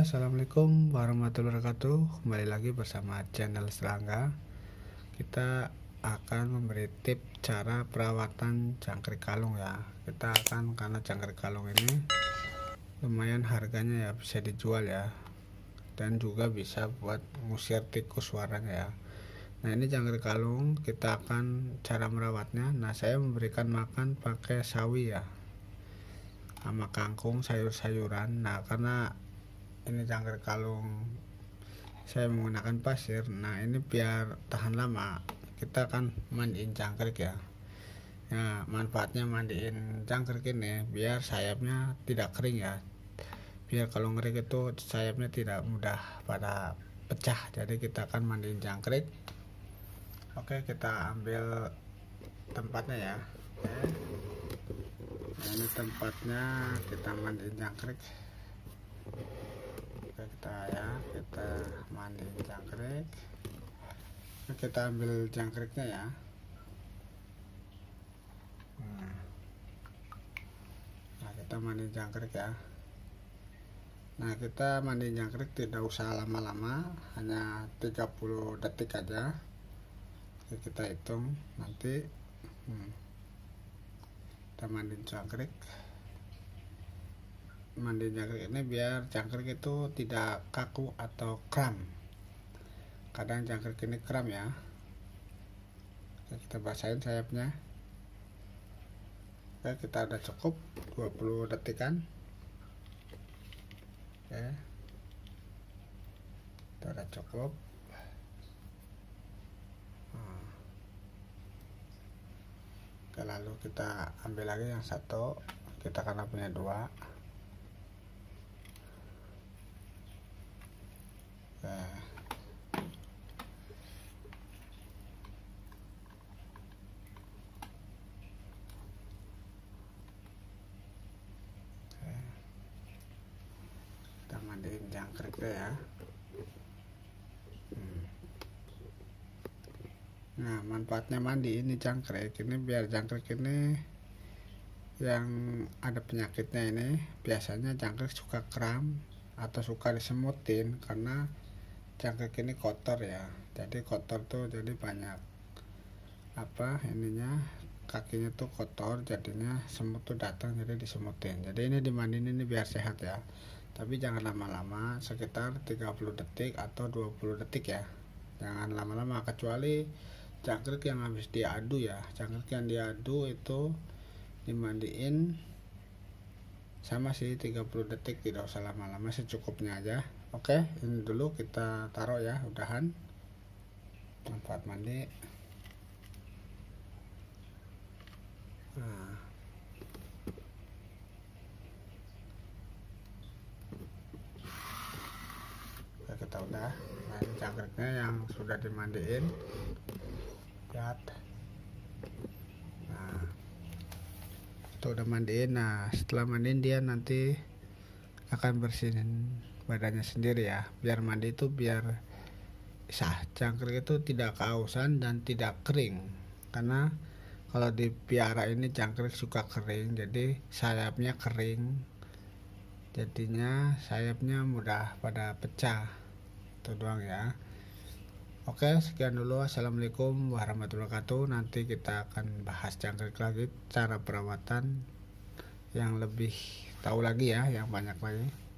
Assalamualaikum warahmatullahi wabarakatuh. Kembali lagi bersama channel Serangga. Kita akan memberi tips cara perawatan jangkrik kalung ya. Karena jangkrik kalung ini lumayan harganya ya, bisa dijual ya, dan juga bisa buat ngusir tikus warnanya ya. Nah, ini jangkrik kalung, kita akan cara merawatnya. Nah, saya memberikan makan pakai sawi ya, sama kangkung, sayur-sayuran. Nah, karena ini jangkrik kalung saya menggunakan pasir, nah ini biar tahan lama, kita akan mandiin jangkrik ya. Nah, manfaatnya mandiin jangkrik ini biar sayapnya tidak kering ya, biar kalau ngering itu sayapnya tidak mudah pada pecah. Jadi kita akan mandiin jangkrik. Oke, kita ambil tempatnya ya. Nah, ini tempatnya kita mandiin jangkrik. Kita mandiin jangkrik. Kita ambil jangkriknya ya. Nah, kita mandiin jangkrik ya. Nah, kita mandiin jangkrik tidak usah lama-lama, hanya 30 detik aja. Oke, kita hitung nanti. Kita mandiin jangkrik. Mandiin jangkrik ini biar jangkrik itu tidak kaku atau kram. Kadang jangkrik ini kram ya. Oke, kita basahin sayapnya. Oke, kita udah cukup 20 detik kan. Oke, kita udah cukup. Oke, lalu kita ambil lagi yang satu. Kita karena punya dua. Kita mandiin jangkriknya ya. Nah, manfaatnya mandi ini jangkrik ini biar jangkrik ini yang ada penyakitnya ini, biasanya jangkrik suka kram atau suka disemutin karena jangkrik ini kotor ya. Jadi kotor tuh, jadi banyak kakinya tuh kotor, jadinya semut tuh datang jadi disemutin. Jadi ini dimandiin ini biar sehat ya. Tapi jangan lama-lama, sekitar 30 detik atau 20 detik ya. Jangan lama-lama, kecuali jangkrik yang habis diadu ya. Jangkrik yang diadu itu dimandiin sama sih 30 detik, tidak usah lama-lama, secukupnya aja. Oke, ini dulu kita taruh ya, udahan. Manfaat mandi. Nah, oke, kita udah. Nah, ini jangkriknya yang sudah dimandiin. Lihat. Nah, itu udah mandiin. Nah, setelah mandiin dia nanti akan bersihin badannya sendiri ya. Biar mandi itu biar sah, jangkrik itu tidak kehausan dan tidak kering. Karena kalau dipiara ini jangkrik suka kering, jadi sayapnya kering, jadinya sayapnya mudah pada pecah. Itu doang ya. Oke, sekian dulu. Assalamualaikum warahmatullahi wabarakatuh. Nanti kita akan bahas jangkrik lagi, cara perawatan yang lebih tahu lagi ya, yang banyak lagi.